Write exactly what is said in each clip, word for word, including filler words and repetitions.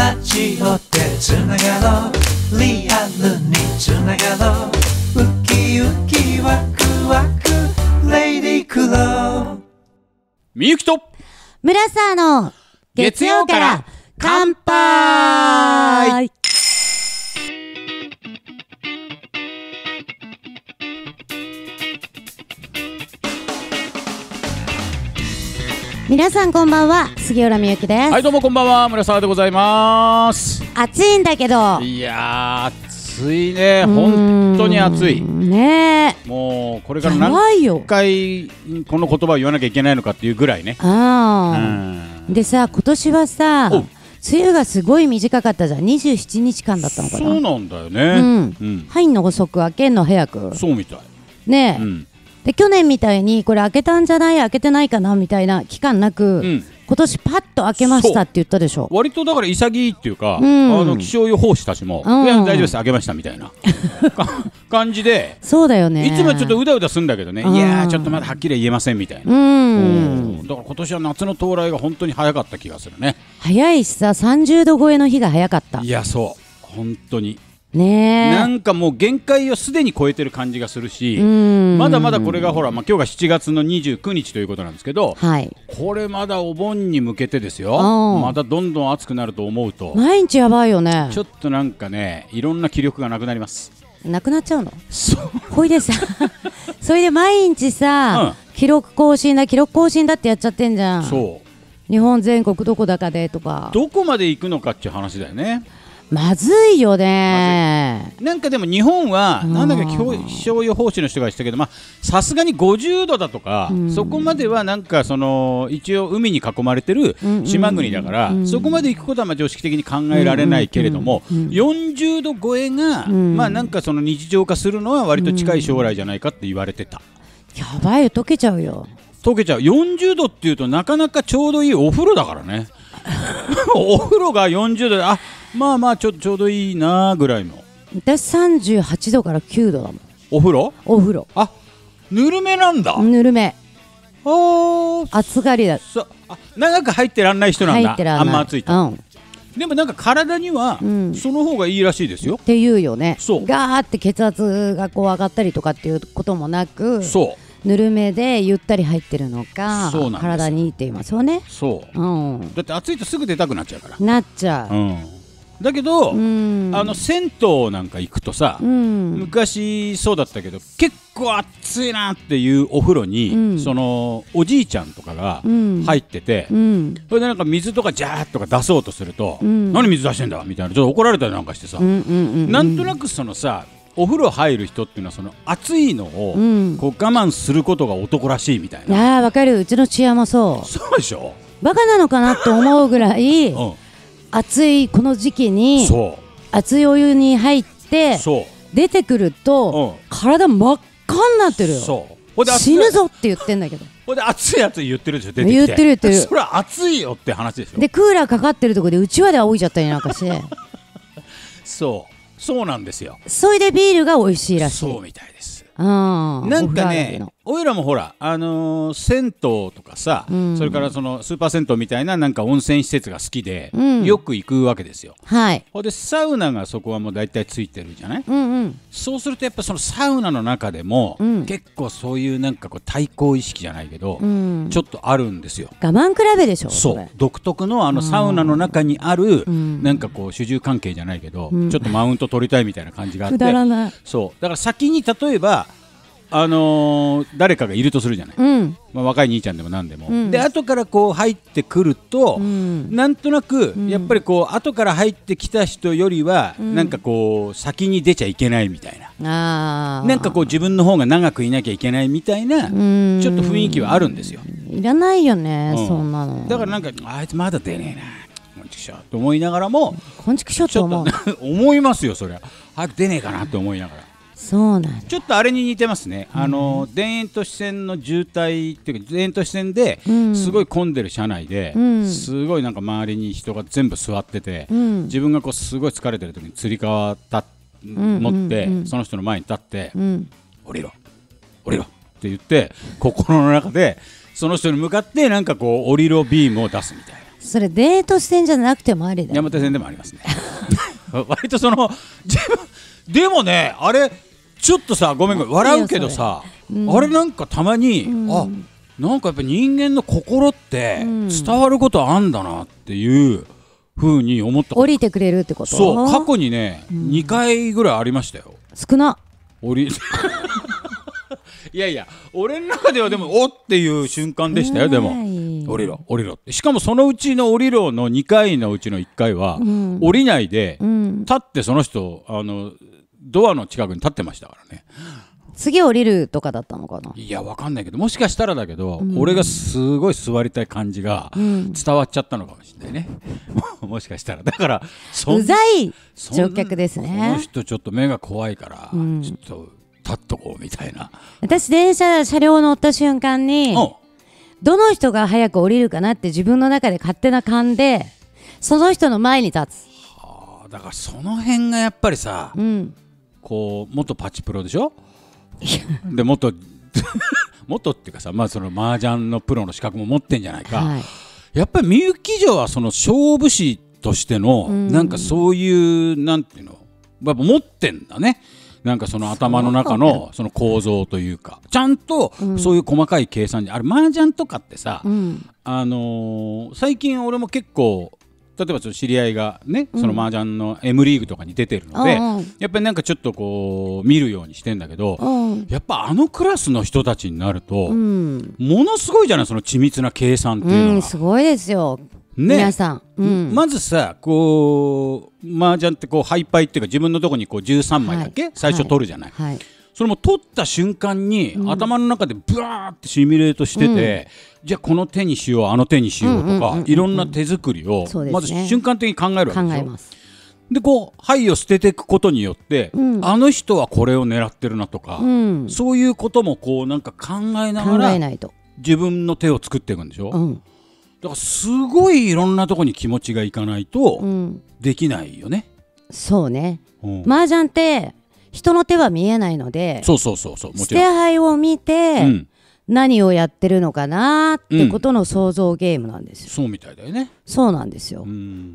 ラジオでつながろう、リアルにつながろう、ウキウキワクワクレディクロ。 みゆきと村沢の月曜から乾杯。皆さんこんばんは、杉浦みゆきです。 はい、どうもこんばんは、村沢でございます。 暑いんだけど、 いやー暑いね、本当に暑いねえ。 もうこれから何回この言葉を言わなきゃいけないのかっていうぐらいね。 あーでさ、今年はさ梅雨がすごい短かったじゃん。にじゅうななにちかんだったのかな。 そうなんだよね、 うんうん、入んの遅く開けんの早く。 そうみたいねえ、うん、で去年みたいにこれ開けたんじゃない開けてないかなみたいな期間なく、うん、今年パッと開けましたって言ったでしょ。 割とだから潔いっていうか、うん、あの気象予報士たちも、うん、いや大丈夫です開けましたみたいな感じで。そうだよね。いつもちょっとうだうだするんだけどね、いやーちょっとまだはっきりは言えませんみたいな。うんだから今年は夏の到来が本当に早かった気がするね。 早いしさ、さんじゅうど超えの日が早かった。 いやそう本当にね、 なんかもう限界をすでに超えてる感じがするし、まだまだこれがほら、まあ、今日がしちがつのにじゅうくにちということなんですけど、はい、これまだお盆に向けてですよ。またどんどん暑くなると思うと毎日やばいよね。 ちょっとなんかね、いろんな気力がなくなります。 なくなっちゃうの。そうほいでさそれで毎日さ、うん、記録更新だ記録更新だってやっちゃってんじゃん。そう日本全国どこだかでとか、 どこまで行くのかっていう話だよね。 まずいよね。 なんかでも日本はなんだか気象予報士の人が言ってたけど、さすがにごじゅうどだとか、うん、そこまではなんかその一応海に囲まれてる島国だから、うんうん、そこまで行くことはまあ常識的に考えられないけれども、うんうんうん、よんじゅうど超えが、うん、まあなんかその日常化するのは割と近い将来じゃないかって言われてた。 やばいよ、溶けちゃうよ。 溶けちゃう。よんじゅうどっていうとなかなかちょうどいいお風呂だからねお風呂がよんじゅうどで、あまあまあちょ、ちょうどいいなぐらいの。 私さんじゅうはちどからきゅうどだもん。 お風呂お風呂あぬるめなんだ。 ぬるめ。 あ暑がりだ。 あ長く入ってらんない人なんだ。 入ってらんない。 あんま暑いと、うん、でもなんか体にはその方がいいらしいですよ、うん、 っていうよね。そうガーって血圧がこう上がったりとかっていうこともなく、そうぬるめでゆったり入ってるのが体にいいって言いますよね。そう、うん、だって暑いとすぐ出たくなっちゃうから。なっちゃう、うん、だけど、うん、あの銭湯なんか行くとさ、うん、昔そうだったけど結構暑いなっていうお風呂に、うん、そのおじいちゃんとかが入ってて、うん、それでなんか水とかジャーッとか出そうとすると、うん、何水出してんだみたいなちょっと怒られたりなんかしてさ、うんうんうんうん、なんとなくそのさお風呂入る人っていうのはその暑いのをこう我慢することが男らしいみたいな。いやーわかる。うちの父親もそう。そうでしょ。バカなのかなと思うぐらい、うん、暑いこの時期に熱いお湯に入って出てくると、うん、体真っ赤になってるよ。そう死ぬぞって言ってんだけど。ほんで熱い熱い言ってるでしょ。出てきて言ってる言ってる。それは熱いよって話ですよ。でクーラーかかってるところでうちわで仰いじゃったりなんかしてそうそうなんですよ。それでビールが美味しいらしい。そうみたいです。なんかね、おいらもほら、あのー、銭湯とかさ、うん、それからそのスーパー銭湯みたいななんか温泉施設が好きで、うん、よく行くわけですよ。はい。ほんでサウナがそこはもう大体ついてるじゃない、うんうん、そうするとやっぱそのサウナの中でも、うん、結構そういうなんかこう対抗意識じゃないけど、うん、ちょっとあるんですよ。我慢比べでしょ。そう独特のあのサウナの中にある、うん、なんかこう主従関係じゃないけど、うん、ちょっとマウント取りたいみたいな感じがあって、くだらない。そうだから先に例えばあのー、誰かがいるとするじゃない、うんまあ、若い兄ちゃんでも何でも、うん、で後からこう入ってくると、うん、なんとなくやっぱりこう後から入ってきた人よりは、うん、なんかこう先に出ちゃいけないみたいな、あなんかこう自分の方が長くいなきゃいけないみたいな、うん、ちょっと雰囲気はあるんですよ。いらないよね、うん、そんなの。だからなんかあいつまだ出ねえなこんちくしょうと思いながらも、こんちくしょうと思う思いますよ。そりゃ早く出ねえかなって思いながら。そうなんだ。ちょっとあれに似てますね、うん、あの田園都市線の渋滞っていうか田園都市線ですごい混んでる車内で、うん、すごいなんか周りに人が全部座ってて、うん、自分がこうすごい疲れてる時につり革た持って、うんうんうん、その人の前に立って、うん、降りろ降りろって言って心の中でその人に向かってなんかこう降りろビームを出すみたいな。 それデート線じゃなくてもありだよ。 山手線でもありますね割とその自分でもね、あれちょっとさ、ごめんごめん笑うけどさ、うん、あれなんかたまに、うん、あ、なんかやっぱ人間の心って伝わることあんだなっていう風に思った。 降りてくれるってこと？ そう、過去にね、うん、にかいぐらいありましたよ。 少な降りいやいや、俺の中ではでもおっていう瞬間でしたよ。でも降りろ降りろって、しかもそのうちの降りろのにかいのうちのいっかいは、うん、降りないで、うん、立ってその人あのドアの近くに立ってましたからね。 次降りるとかだったのかな。 いやわかんないけど、もしかしたらだけど、うん、俺がすごい座りたい感じが伝わっちゃったのかもしれないね、うん、もしかしたら。だからうざい乗客ですね。 この人ちょっと目が怖いから、うん、ちょっと立っとこうみたいな。 私電車車両乗った瞬間にどの人が早く降りるかなって自分の中で勝手な勘でその人の前に立つ。 はあ、だからその辺がやっぱりさ、うん、こう元パチプロでしょで元元っていうかさ、まあその麻雀のプロの資格も持ってんじゃないか、はい、やっぱりみゆき城はその勝負師としての、うん、なんかそういうなんていうのやっぱ持ってんだね。なんかその頭の中のその構造というか、ちゃんとそういう細かい計算に、うん、あれ麻雀とかってさ、うん、あのー、最近俺も結構例えば知り合いがね、その麻雀の エム リーグとかに出てるので、うん、やっぱりなんかちょっとこう見るようにしてんだけど、うん、やっぱあのクラスの人たちになると、うん、ものすごいじゃない、その緻密な計算っていうのは、うん、 すごいですよ、ね、皆さん、うん、 まずさ、こう麻雀ってこうハイパイっていうか自分のとこにこうじゅうさんまいだけ、はい、最初取るじゃない、はいはい、それも取った瞬間に、うん、頭の中でブワーってシミュレートしてて、うん、じゃあこの手にしようあの手にしようとか、いろんな手作りを、ね、まず瞬間的に考えるわけでしょ。考えます。でこう牌を捨てていくことによって、うん、あの人はこれを狙ってるなとか、うん、そういうこともこうなんか考えながら自分の手を作っていくんでしょ、うん、だからすごいいろんなとこに気持ちがいかないとできないよね、 うん、そうね、うん、麻雀って人の手は見えないので、 そうそうそうそう、もちろん捨て牌を見て、うん、何をやってるのかなってことの想像ゲームなんですよ、 うん、そうみたいだよね。 そうなんですよ。うん、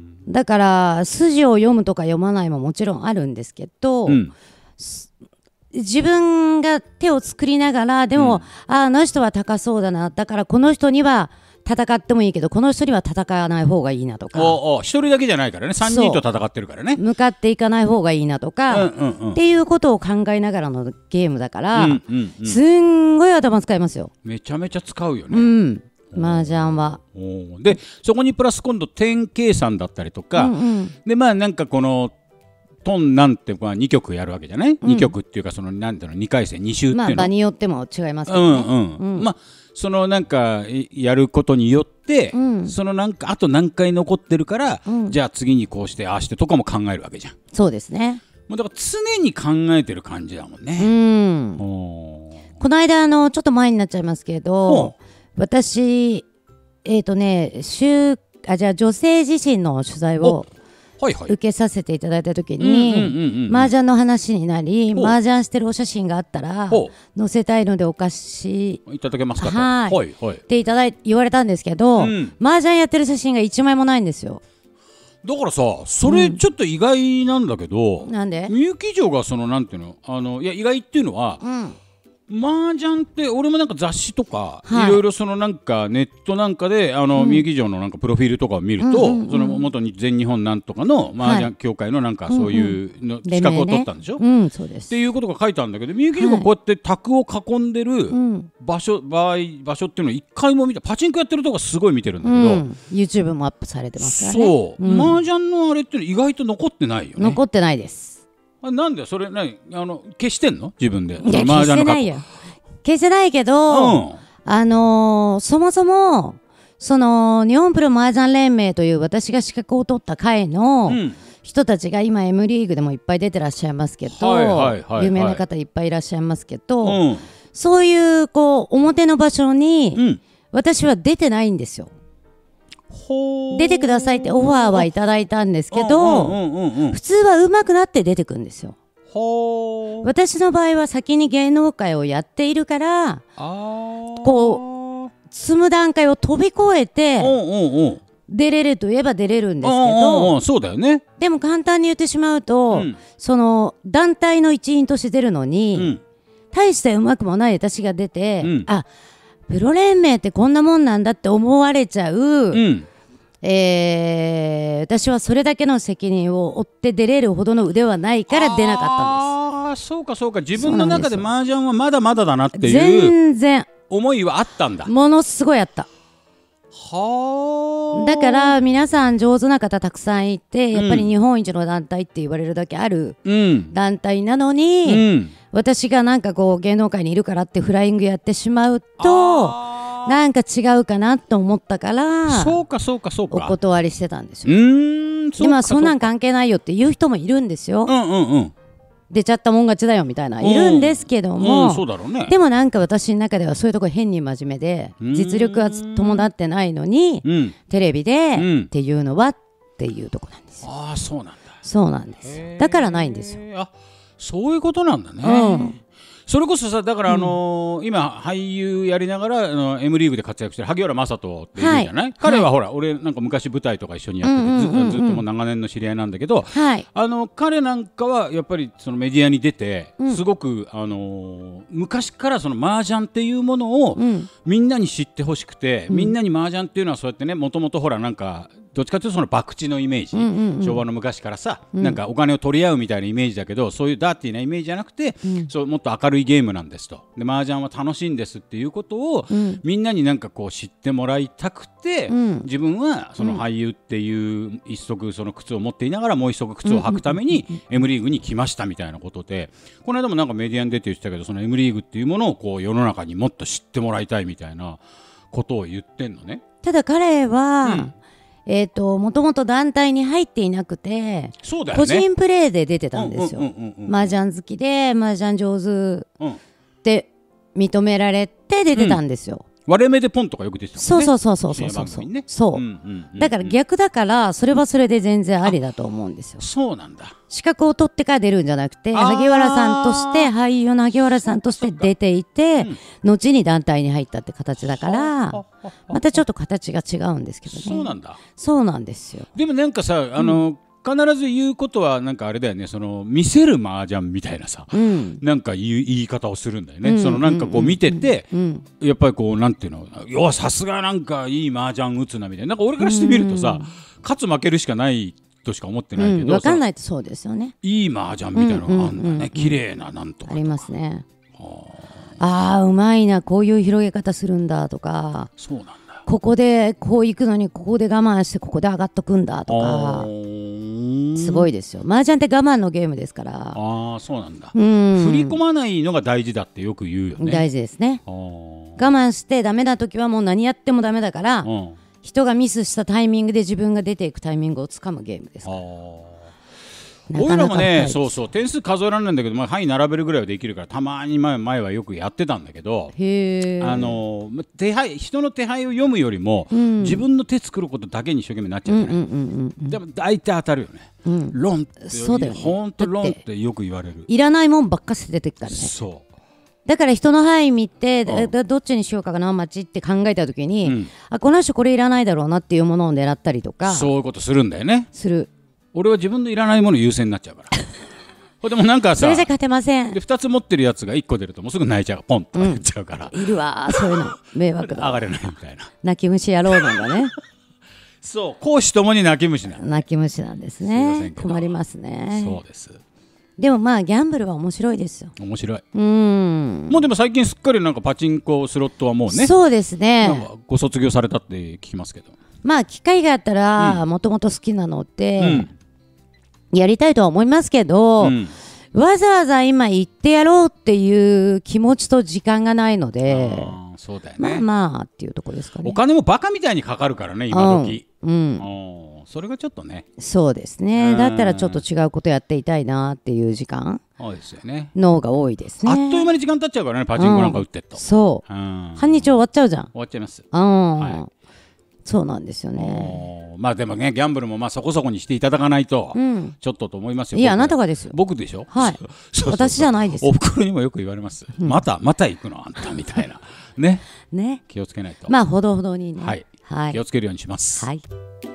だから筋を読むとか読まないももちろんあるんですけど、うん、自分が手を作りながらでも、うん、あ, あの人は高そうだな、だからこの人には戦ってもいいけどこの人には戦わない方がいいなとか、 おお一人だけじゃないからね、さんにんと戦ってるからね、 向かっていかない方がいいなとか、うんうんうん、っていうことを考えながらのゲームだから、うんうんうん、すんごい頭使いますよ。 めちゃめちゃ使うよね、 うん、麻雀は。 おでそこにプラス今度点計算だったりとか、うんうん、でまあなんかこのトンなんてまあにきょくやるわけじゃない、うん、にきょくっていうかそのなんていうのにかい戦に週っていうの、まあ、 場によっても違いますけどね、うんうんうん、まあそのなんかやることによって、うん、そのなんかあと何回残ってるから、うん、じゃあ次にこうしてああしてとかも考えるわけじゃん。 そうですね。 もうだから常に考えてる感じだもんね。うん、 この間あのちょっと前になっちゃいますけど、私えっ、ー、とね週あじゃあ女性自身の取材をはいはい、受けさせていただいた時に麻雀の話になり、麻雀してるお写真があったら載せたいのでお貸しいただけますかと、 はいはいはい、っていただい言われたんですけど、うん、麻雀やってる写真がいちまいもないんですよ。 だからさそれちょっと意外なんだけど、うん、 なんでみゆき城がそのなんていうのあのいや意外っていうのは、うん麻雀って俺もなんか雑誌とか、はい、いろいろそのなんかネットなんかであの、うん、みゆき城のなんかプロフィールとかを見ると、うんうんうん、その元に全日本なんとかの麻雀協会のなんかそういうの、資格を取ったんでしょ、 うんうん、そうです。 っていうことが書いてあるんだけど、みゆき城がこうやって卓を囲んでる場所、場合場所っていうのを一回も見た。パチンコやってるとこすごい見てるんだけど、うん、 YouTube もアップされてますからね。 そう、うん、麻雀のあれって意外と残ってないよね。 残ってないです。 あなんでそれ何あの消してんの自分で。 いや消してないよ。消せないけど、うん、あのー、そもそもその日本プロ麻雀連盟という私が資格を取った会の人たちが今 エム リーグでもいっぱい出てらっしゃいますけど、はいはいはいはい、有名な方いっぱいいらっしゃいますけど、うん、そういうこう表の場所に私は出てないんですよ。うん、出てくださいってオファーはいただいたんですけど、普通は上手くなって出てくるんですよ。私の場合は先に芸能界をやっているからこう積む段階を飛び越えて出れるといえば出れるんですけど、そうだよね。 でも簡単に言ってしまうと、うん、その団体の一員として出るのに、うん、大してうまくもない私が出て、うん、あ、プロ連盟ってこんなもんなんだって思われちゃう、うん、えー、私はそれだけの責任を負って出れるほどの腕はないから出なかったんです。 ああ、そうかそうか。自分の中で麻雀はまだまだだなっていう全然思いはあったんだ。 ものすごいあった。 はだから皆さん上手な方たくさんいて、やっぱり日本一の団体って言われるだけある団体なのに、うんうん、私がなんかこう芸能界にいるからってフライングやってしまうとなんか違うかなと思ったから、 そうかそうかそうか、 お断りしてたんですよ。うーん、そうか今そんなん関係ないよって言う人もいるんですよ。 うんうんうん、 出ちゃったもん勝ちだよみたいないるんですけども、 うん、そうだろうね。 でもなんか私の中ではそういうとこ変に真面目で実力は伴ってないのに、うん、テレビで、うん、っていうのはっていうとこなんですよ。 ああ、そうなんだ。 そうなんです。だからないんですよ。 あ、そういうことなんだね。うん、それこそさ、だからあのーうん、今俳優やりながらあの エム リーグで活躍してる萩原正人っているじゃない、はい、彼はほら、はい、俺なんか昔舞台とか一緒にやってて、うんうんうんうん、ず, ずっともう長年の知り合いなんだけど、はい、あの彼なんかはやっぱりそのメディアに出て、うん、すごく、あのー、昔からその麻雀っていうものを、うん、みんなに知ってほしくて、うん、みんなに麻雀っていうのはそうやってね、もともとほらなんかどっちかというとその博打のイメージ、うんうんうん、昭和の昔からさ、うん、なんかお金を取り合うみたいなイメージだけど、そういうダーティーなイメージじゃなくて、うん、そうもっと明るいゲームなんですと。で麻雀は楽しいんですっていうことを、うん、みんなになんかこう知ってもらいたくて、うん、自分はその俳優っていう一足その靴を持っていながらもう一足靴を履くために M リーグに来ましたみたいなことで、この間もなんかメディアに出て言ってたけど、その M リーグっていうものをこう世の中にもっと知ってもらいたいみたいなことを言ってんのね。 ただ彼は、うんえーと、もともと団体に入っていなくて、 そうだよね、 個人プレーで出てたんですよ。麻雀好きで麻雀上手って認められて出てたんですよ。 うん、割れ目でポンとかよく出てたもんね。 そうそうそうそうそうそう、ね、そう、うんうんうん、だから逆だからそれはそれで全然ありだと思うんですよ。 そうなんだ。 資格を取ってから出るんじゃなくて、萩原さんとして俳優の萩原さんとして出ていて、うん、後に団体に入ったって形だから、またちょっと形が違うんですけどね。 そうなんだ。 そうなんですよ。 でもなんかさ、あの、うん、必ず言うことはなんかあれだよね、その見せる麻雀みたいなさ、うん、なんか言い、言い方をするんだよね。うん、そのなんかこう見てて、うん、やっぱりこうなんていうの、要はさすがなんかいい麻雀打つなみたいな、なんか俺からしてみるとさ、うん、勝つ負けるしかないとしか思ってないけど、うん、 分かんないとそうですよね。 いい麻雀みたいなのがあるんだよね。綺麗ななんとかとかありますね。ああ、うまいな、こういう広げ方するんだとか。 そうなんだ。 ここでこう行くのにここで我慢してここで上がっとくんだとか、すごいですよ。麻雀って我慢のゲームですから。 ああ、そうなんだ。うん、振り込まないのが大事だってよく言うよね。 大事ですね。我慢してダメな時はもう何やってもダメだから、うん、人がミスしたタイミングで自分が出ていくタイミングをつかむゲームですから。 俺らもね、そうそう、点数数えられないんだけど、まあ、範囲並べるぐらいはできるから、たまに前前はよくやってたんだけど、へあの手配人の手配を読むよりも、うん、自分の手作ることだけに一生懸命なっちゃうじゃない、うんうんうんうん、でも大体当たるよね、うん、ロンってそうだよね、ほんとロンってよく言われる。 いらないもんばっかし出てきたらね。そうだから人の範囲見て、うん、どっちにしようかな街って考えた時に、うん、あこの人これいらないだろうなっていうものを狙ったりとか、 そういうことするんだよね。 する。 俺は自分のいらないもの優先になっちゃうからこれでもなんかさ、 それじゃ勝てません。 でふたつ持ってるやつがいっこ出るともうすぐ泣いちゃう、ポンと泣いちゃうから、 うん、いるわそういうの迷惑だ上がれないみたいな泣き虫野郎なんだねそう、公私ともに泣き虫なんだ。 泣き虫なんですね。困りますね。 そうです。 でもまあギャンブルは面白いですよ。 面白い。うん。もうでも最近すっかりなんかパチンコスロットはもうね。 そうですね。 なんかご卒業されたって聞きますけど。 まあ機会があったらもともと好きなので、うんやりたいとは思いますけど、うん、わざわざ今行ってやろうっていう気持ちと時間がないので、 あそうだよね、 まあまあっていうところですかね。 お金もバカみたいにかかるからね今時、うんうん、それがちょっとね。 そうですね、だったらちょっと違うことやっていたいなっていう時間そうですよねのが多いですね。 あっという間に時間経っちゃうからね、パチンコなんか打ってっと、うん、 そう、うん、半日終わっちゃうじゃん。 終わっちゃいます、 うんはい、そうなんですよね。 まあでもねギャンブルもまあそこそこにしていただかないと、うん、ちょっとと思いますよ。 いやあなたがですよ。 僕でしょ。 はいそうそうそう私じゃないです。 おふくろにもよく言われます、うん、またまた行くのあんたみたいなねね気をつけないと。 まあほどほどにね。 はいはい、 気をつけるようにします。 はい。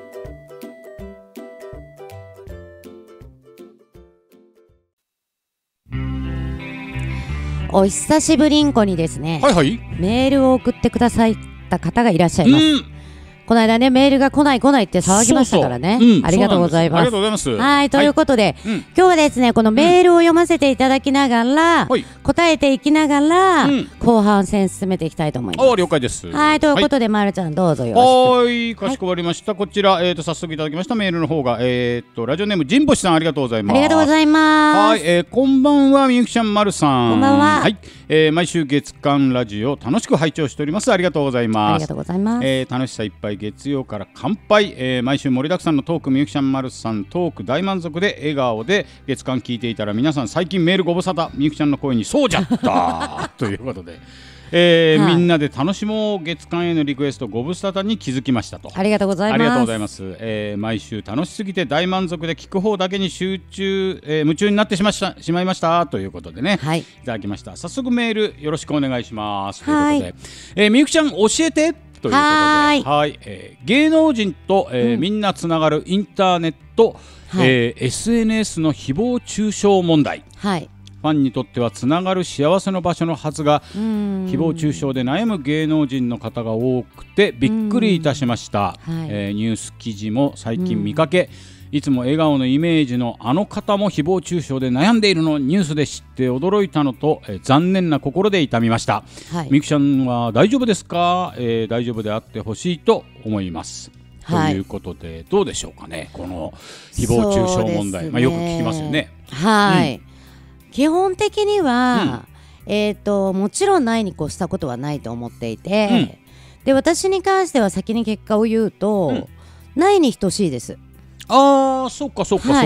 お久しぶりんこにですね、 はいはい、 メールを送ってくださった方がいらっしゃいます。うん、この間ね、メールが来ない来ないって騒ぎましたからね。そうそう、うん、ありがとうございます。 ありがとうございます。 はい、ということで、はい、うん、今日はですね、このメールを読ませていただきながら、うん、答えていきながら、うん、後半戦進めていきたいと思います。 あ、了解です。 はい、ということで、はい、まるちゃんどうぞよろしく。 はい、かしこまりました。はい、こちら、えーと、早速いただきましたメールの方が、えーと、ラジオネーム神保さん、ありがとうございます。 ありがとうございます。 はい、えー、こんばんは、みゆきちゃん、まるさん。 こんばんは。 はい、えー、毎週月間ラジオ楽しく拝聴しております。ありがとうございます。 ありがとうございます。 えー、楽しさいっぱい月曜から乾杯。えー、毎週盛りだくさんのトーク、みゆきちゃん、まるさん、トーク大満足で笑顔で月間聞いていたら、皆さん最近メールご無沙汰、みゆきちゃんの声にそうじゃったということで、えーはい、みんなで楽しもう月間へのリクエストご無沙汰に気づきましたと。 ありがとうございます。 ありがとうございます。えー、毎週楽しすぎて大満足で聞く方だけに集中、えー、夢中になってしましたしまいましたということでね、はい、いただきました。早速メールよろしくお願いしますということで、えー、みゆきちゃん教えてということで、はい、はい、えー、芸能人と、えーうん、みんなつながるインターネット、はい、えー、エスエヌエス の誹謗中傷問題、はい、ファンにとってはつながる幸せの場所のはずが、誹謗中傷で悩む芸能人の方が多くてびっくりいたしました。はい、えー、ニュース記事も最近見かけ、いつも笑顔のイメージのあの方も誹謗中傷で悩んでいるのをニュースで知って驚いたのと、えー、残念な心で痛みました。はい、みゆきちゃんは大丈夫ですか？えー、大丈夫であってほしいと思います。はい、ということでどうでしょうかね、この誹謗中傷問題、ね、まあ、よく聞きますよね。はい、うん、 基本的には、うん、えーと、もちろんないに越したことはないと思っていて、うん、で私に関しては先に結果を言うと、うん、ないに等しいです。 あー、そっかそっかそっか、はい、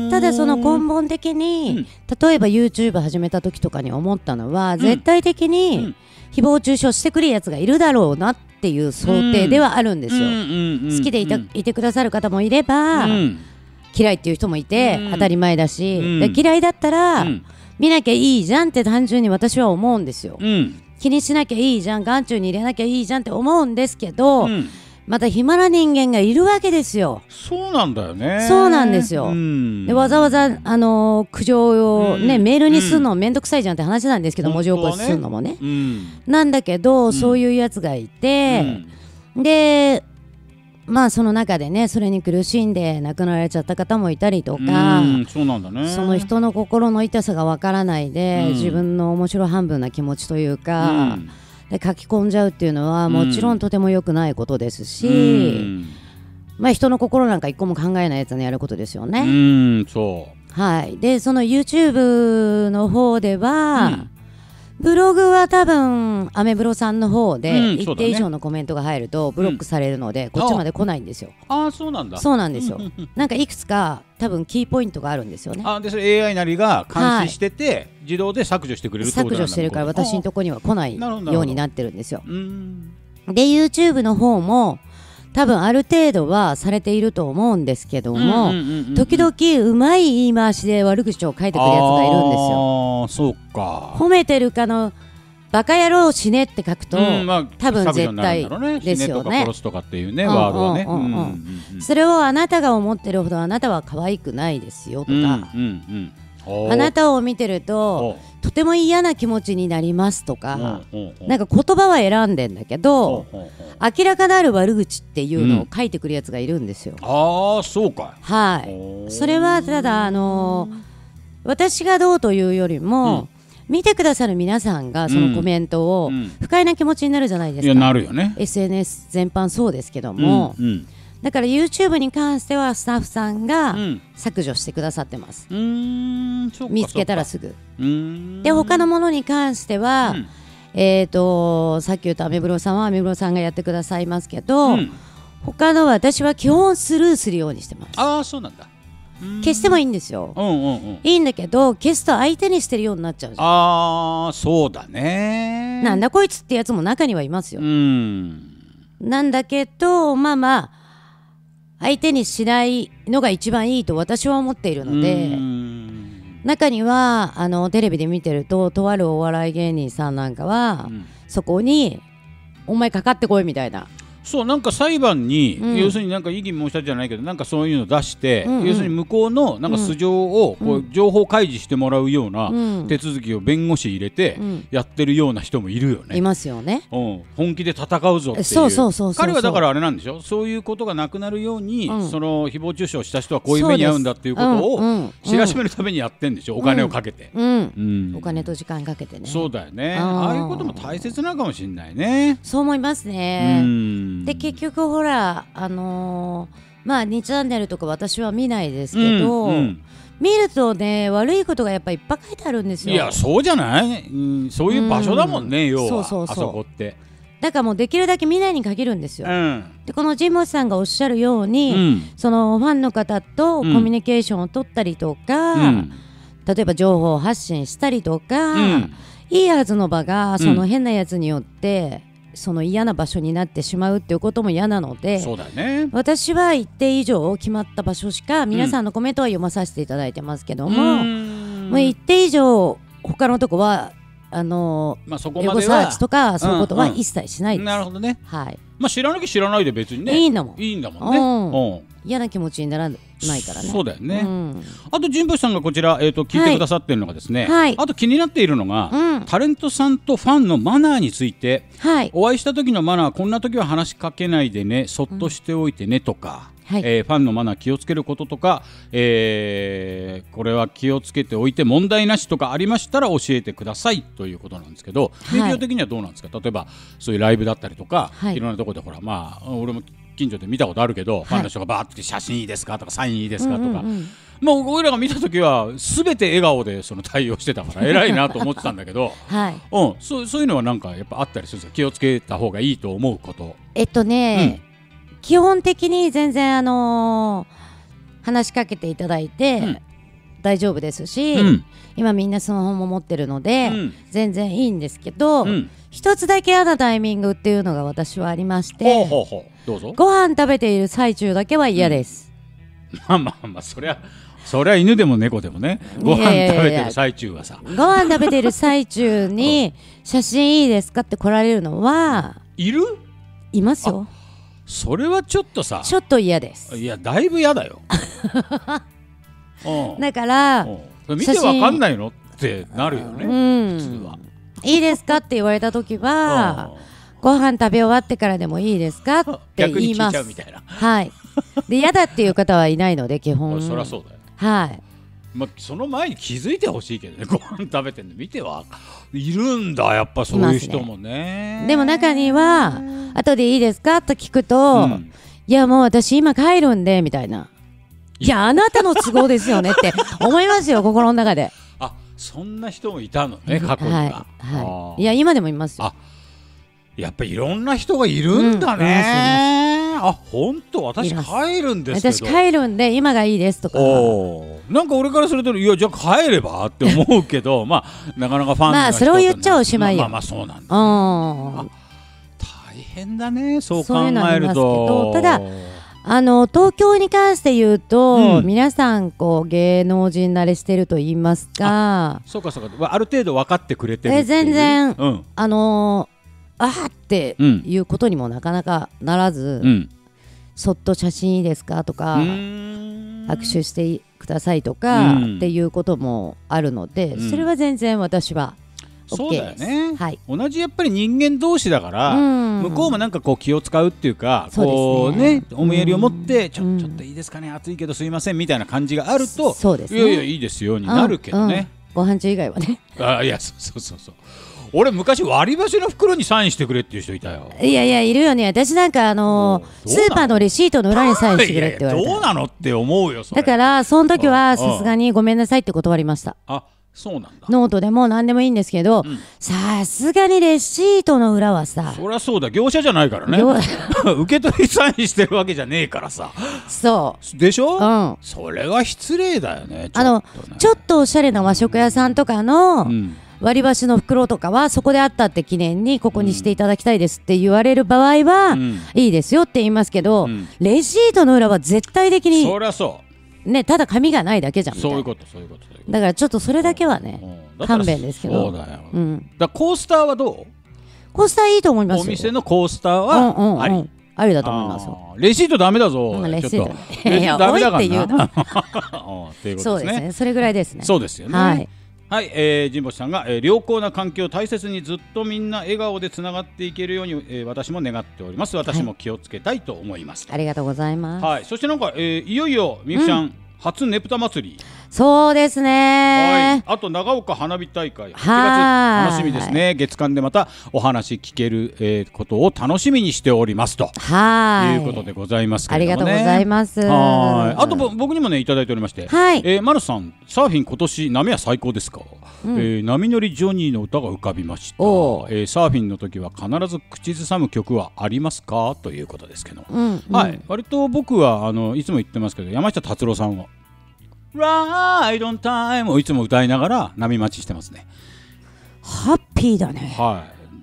ただその根本的に、うん、例えば YouTube 始めた時とかに思ったのは、うん、絶対的に誹謗中傷してくるやつがいるだろうなっていう想定ではあるんですよ。好きでいた、いてくださる方もいれば、うん、嫌いっていう人もいて、うん、当たり前だし、うん、で嫌いだったら、うん、見なきゃいいじゃんって単純に私は思うんですよ。うん、気にしなきゃいいじゃん、眼中に入れなきゃいいじゃんって思うんですけど、うん、また暇な人間がいるわけですよ。 そうなんだよね。 そうなんですよ。うん、でわざわざ、あのー、苦情を、ね、うん、メールにするのめんどくさいじゃんって話なんですけど、うん、文字起こしするのもね、うん、なんだけど、うん、そういうやつがいて、うん、でまあその中でね、それに苦しんで亡くなられちゃった方もいたりとか、うん、そうなんだね、その人の心の痛さがわからないで、うん、自分の面白半分な気持ちというか、うん、で書き込んじゃうっていうのはもちろんとても良くないことですし、うん、まあ人の心なんか一個も考えないやつのやることですよね。うん、そう、はい。でその YouTube の方では、うん、ブログは多分アメブロさんの方で一定以上のコメントが入るとブロックされるので、こっちまで来ないんですよ。 ああ、そうなんだ。 そうなんですよ。なんかいくつか多分キーポイントがあるんですよね。 あでそれ エーアイ なりが監視してて、はい、自動で削除してくれるってことなんだ。 削除してるから私のところには来ないようになってるんですよ。で YouTube の方も多分ある程度はされていると思うんですけども、時々うまい言い回しで悪口を書いてくるやつがいるんですよ。あ、そうか。褒めてるかのバカ野郎死ねって書くと、うんまあ、多分絶対ですよね。死ねとか殺すとかっていうね、ワードはね。それをあなたが思ってるほどあなたは可愛くないですよとか、うんうんうん、あなたを見てるととても嫌な気持ちになりますとか、なんか言葉は選んでんだけど明らかなる悪口っていうのを書いてくるやつがいるんですよ。うん、ああ、そうか。はい。それはただあのー、私がどうというよりも、うん、見てくださる皆さんがそのコメントを不快な気持ちになるじゃないですか。いや、なるよね。エスエヌエス 全般そうですけども、うんうん、だから YouTube に関してはスタッフさんが削除してくださってます。うん、見つけたらすぐ。うーん、で他のものに関しては、うん、えーとさっき言ったアメブロさんはアメブロさんがやってくださいますけど、うん、他のは私は基本スルーするようにしてます。ああ、そうなんだ。消してもいいんですよ、うんうんうん、いいんだけど消すと相手にしてるようになっちゃうじゃん。ああ、そうだね。なんだこいつってやつも中にはいますよ。うん、なんだけどまあまあ相手にしないのが一番いいと私は思っているので、うん、中にはあのテレビで見てるととあるお笑い芸人さんなんかは、うん、そこにお前かかってこいみたいなそうなんか裁判に、うん、要するになんか異議申し立てじゃないけどなんかそういうの出して、うんうん、要するに向こうのなんか素性をこう情報開示してもらうような手続きを弁護士入れてやってるような人もいるよね。 いますよね、 うん、本気で戦うぞっていう。 そうそうそうそうそう。 彼はだからあれなんでしょ、そういうことがなくなるように、うん、その誹謗中傷した人はこういう目に遭うんだっていうことを知らしめるためにやってんでしょ、うん、お金をかけて、 うんうん、お金と時間かけてね。 そうだよね。ああいうことも大切なのかもしれないね。 そう思いますね。うんで結局ほらあのー、まあにチャンネルとか私は見ないですけど、うんうん、見るとね悪いことがやっぱりいっぱい書いてあるんですよ。 いやそうじゃない、うん、そういう場所だもんね、うん、要はそうそうそう、あそこってだからもうできるだけ見ないに限るんですよ、うん、でこの神保さんがおっしゃるように、うん、そのファンの方とコミュニケーションを取ったりとか、うん、例えば情報発信したりとか、うん、いいはずの場がその変なやつによって、うん、その嫌な場所になってしまうっていうことも嫌なので、 そうだね、 私は一定以上決まった場所しか皆さんのコメントは読まさせていただいてますけども、うん、もう一定以上他のとこはあのーまあ、そこまではエゴサーチとかそういうことは一切しないです、 うんうん、なるほどね、 はい。 まあ、知らなきゃ知らないで別にねいいんだもんいいんだもんね、うんうん、嫌な気持ちにならないからね。 そうだよね、うん、あと神保さんがこちら、えー、と聞いてくださっているのがですね、はい、あと気になっているのが、うん、タレントさんとファンのマナーについて、はい、お会いした時のマナーこんな時は話しかけないでねそっとしておいてねとか、うんはいえー、ファンのマナー気をつけることとか、えー、これは気をつけておいて問題なしとかありましたら教えてくださいということなんですけど、はい、メディア的にはどうなんですか。例えばそういうライブだったりとか、はい、いろんなところでほらまあ俺も近所で見たことあるけど、はい、ファンの人がバーって写真いいですかとかサインいいですかとか、うんうんうん、もう俺らが見た時は全て笑顔でその対応してたから偉いなと思ってたんだけど、はいうん、そう、そういうのはなんかやっぱあったりするんですか。気をつけた方がいいと思うこと。 えっとね、うん基本的に全然、あのー、話しかけていただいて、うん、大丈夫ですし、うん、今みんなスマホも持ってるので、うん、全然いいんですけど、うん、一つだけ嫌なタイミングっていうのが私はありまして、 ほうほうほうどうぞ。 ご飯食べている最中だけは嫌です、 まあまあまあそりゃそりゃ犬でも猫でもねご飯食べてる最中はさご飯食べてる最中に写真いいですかって来られるのはいるいますよ。 それはちょっとさちょっと嫌です。 いやだいぶ嫌だよだから見てわかんないのってなるよね、うん、普通は。 いいですかって言われた時はご飯食べ終わってからでもいいですかって言います。逆に聞いちゃうみたいなはいで嫌だっていう方はいないので基本そりゃそうだよ。 はいまあ、その前に気づいてほしいけどね。ご飯食べてるの見てはいるんだやっぱそういう人も ね, ねでも中には後でいいですかと聞くと、うん、いやもう私今帰るんでみたいな。いやあなたの都合ですよねって思いますよ心の中で。 あそんな人もいたのね過去には、はいはい、いや今でもいますよ。あやっぱいろんな人がいるんだね、うん、あ本当私帰るんですけど私帰るんで今がいいですとかなんか俺からするといやじゃあ帰ればって思うけどまあなかなかファンの人まあそれを言っちゃおしまいよ。 まあまあそうなんだ、ね、大変だねそう考えると。 ただあの東京に関して言うと、うん、皆さんこう芸能人慣れしてると言いますか。 あそうかそうかある程度分かってくれてるっていう。 え全然、うん、あのーあーっていうことにもなかなかならず、うん、そっと写真いいですかとか握手してくださいとかっていうこともあるので、うん、それは全然私は OK です。そうだよね、はい、 同じやっぱり人間同士だから、うん、向こうもなんかこう気を使うっていうかこうね思いやりを持ってちょ、うん、ちょっといいですかね暑いけどすいませんみたいな感じがあるとそうですね、 いやいやいいですよになるけどね、うんうん、 ご飯中以外はねあいやそうそうそうそう俺昔割り箸の袋にサインしてくれっていう人いたよ。 いやいやいるよね。私なんかあのー、スーパーのレシートの裏にサインしてくれって言われた。 いやいやどうなのって思うよそれ。 だからその時はさすがにごめんなさいって断りました。 あそうなんだ。 ノートでも何でもいいんですけどさすがにレシートの裏はさそりゃそうだ業者じゃないからね受け取りサインしてるわけじゃねえからさそうでしょ、 うん、 それは失礼だよね。 あのちょっとおしゃれな和食屋さんとかの、うん割り箸の袋とかはそこであったって記念にここにしていただきたいですって言われる場合は、うん、いいですよって言いますけど、うん、レシートの裏は絶対的にそりゃそうねただ紙がないだけじゃんみたいな。 そういうことそういうことだからちょっとそれだけはね勘弁ですけど。 そうだよ、うん、だコースターはどう？ コースターいいと思いますよ。 お店のコースターはあり、うんうんうん、 ありだと思いますよ。 レシートダメだぞ。 レシート。 レシートダメだからな。 そうですね。それぐらいですね。 そうですよね。はい。はい、えー、神保さんが、えー、良好な環境を大切にずっとみんな笑顔でつながっていけるように、えー、私も願っております。私も気をつけたいと思います。 はい、ありがとうございます。 はい、そしてなんか、えー、いよいよみゆきちゃん、うん、初ねぷた祭り。 そうですね。 はい。あと長岡花火大会はちがつ楽しみですね。月間でまたお話聞ける、えー、ことを楽しみにしておりますということでございますけれどもね。 ありがとうございます。 はい。あと僕にもねいただいておりまして、はい、えー、マルさんサーフィン今年波は最高ですか。うん、えー、波乗りジョニーの歌が浮かびました。えー、サーフィンの時は必ず口ずさむ曲はありますかということですけど、うん、はい、うん、割と僕はあのいつも言ってますけど山下達郎さんはライドオンタイムをいつも歌いながら波待ちしてますね。 ハッピーだね。 はい。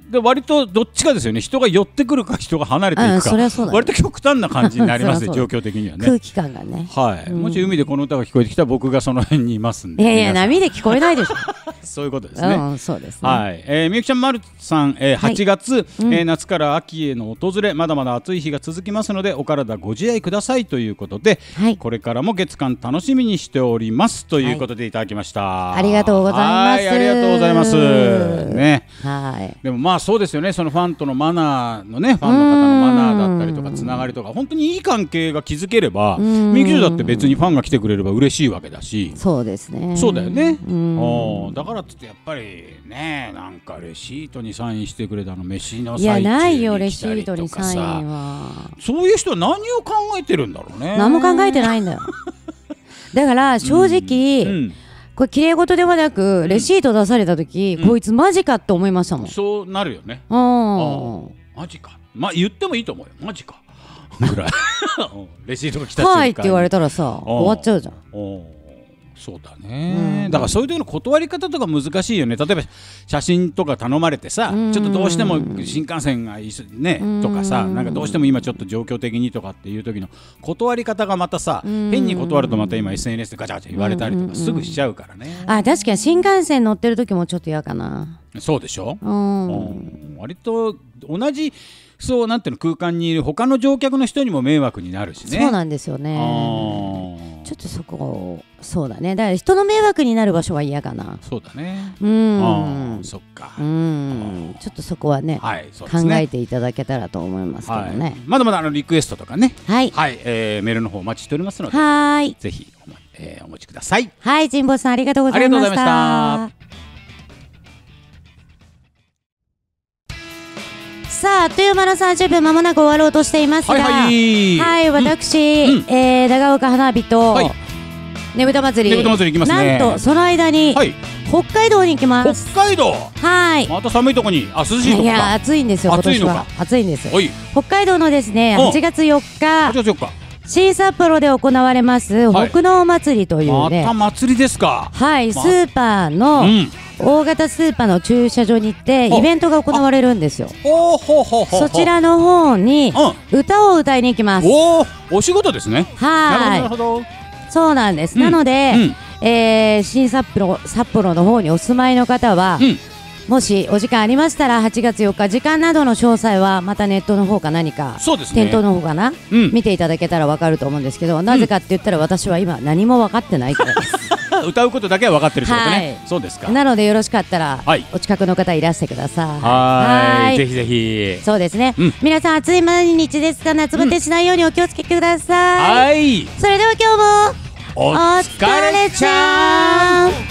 で割とどっちかですよね。人が寄ってくるか人が離れていくか、 そりゃそうだね、 割と極端な感じになりますね状況的にはね。 空気感がね。 はい、うん、もし海でこの歌が聞こえてきたら僕がその辺にいますんで。 いやいや波で聞こえないでしょ。 そういうことですね。 うん、そうですね。 はい、えー、みゆきちゃん、まるさん、えー、はちがつ、はい、えー、夏から秋への訪れ、まだまだ暑い日が続きますのでお体ご自愛くださいということで、はい、これからも月間楽しみにしておりますということでいただきました。 はい、ありがとうございます。はい、 ありがとうございます。ね。 はい。 でもまあそうですよね。そのファンとのマナーのね、ファンの方のマナーだったりとかつながりとか本当にいい関係が築ければ、みゆきちゃんだって別にファンが来てくれれば嬉しいわけだし。 そうですね。 そうだよね。おだからってやっぱりね、なんかレシートにサインしてくれたの飯の最中に来たりとかさ。いやないよレシートにサインは。そういう人は何を考えてるんだろうね。 何も考えてないんだよ。だから正直、うんうん、これ綺麗事ではなくレシート出された時、うん、こいつマジかって思いましたもん。 そうなるよね。 ああマジか。まあ言ってもいいと思うよ。マジか。ぐらい。レシートが来た瞬間にはいって言われたらさ終わっちゃうじゃん。 そうだね、うん、だからそういう時の断り方とか難しいよね。例えば写真とか頼まれてさ、うん、ちょっとどうしても新幹線がいいね、うん、とかさ、なんかどうしても今ちょっと状況的にとかっていう時の断り方がまたさ、うん、変に断るとまた今 エスエヌエス でガチャガチャ言われたりとかすぐしちゃうからね、 うん、あ確かに新幹線乗ってる時もちょっと嫌かな。 そうでしょ、 うん、 割と同じそうなんていうの空間にいる他の乗客の人にも迷惑になるしね。 そうなんですよね。ちょっとそこそうだね。だから人の迷惑になる場所は嫌かな。 そうだね。 うん。 そっか。 うん。ちょっとそこはね、はい、そうですね、考えていただけたらと思いますけどね。はい、 まだまだあのリクエストとかね。 はい。 はい、えー、メールの方お待ちしておりますので。 はい。 ぜひお,、えー、お持ちください。 はい、神保さんありがとうございました。 ありがとうございました。 さああっという間のさんじゅっぷんまもなく終わろうとしていますが、はい、はい、私、うん、えー、長岡花火と、はい、ねぶた祭り、 ねぶた祭り行きますね。 なんとその間に、はい、北海道に行きます。 北海道、 はい、 また寒いとこに、あ、涼しいとこか。 いや暑いんですよ今年は。暑いんです。北海道のですねはちがつよっか、 はちがつよっか新札幌で行われます、はい、北農祭りというね、 また祭りですか。 はい、スーパーの、うん、大型スーパーの駐車場に行ってイベントが行われるんですよ。 おほほほそちらの方に歌を歌いに行きます。 おお仕事ですね。 はい、なるほど。そうなんです、うん、なので、うん、えー、新札幌札幌の方にお住まいの方は、うん、もしお時間ありましたらはちがつよっか時間などの詳細はまたネットの方か何か、 そうですね、 店頭の方かな、うん、見ていただけたら分かると思うんですけど、なぜかって言ったら私は今何も分かってないからです歌うことだけは分かってるってことね、はい、そうですか。 なのでよろしかったら、はい、お近くの方いらしてください。 はい、ぜひぜひ。 そうですね、うん、皆さん暑い毎日ですが夏バテしないようにお気をつけください、うん、はい。それでは今日もお疲れちゃん。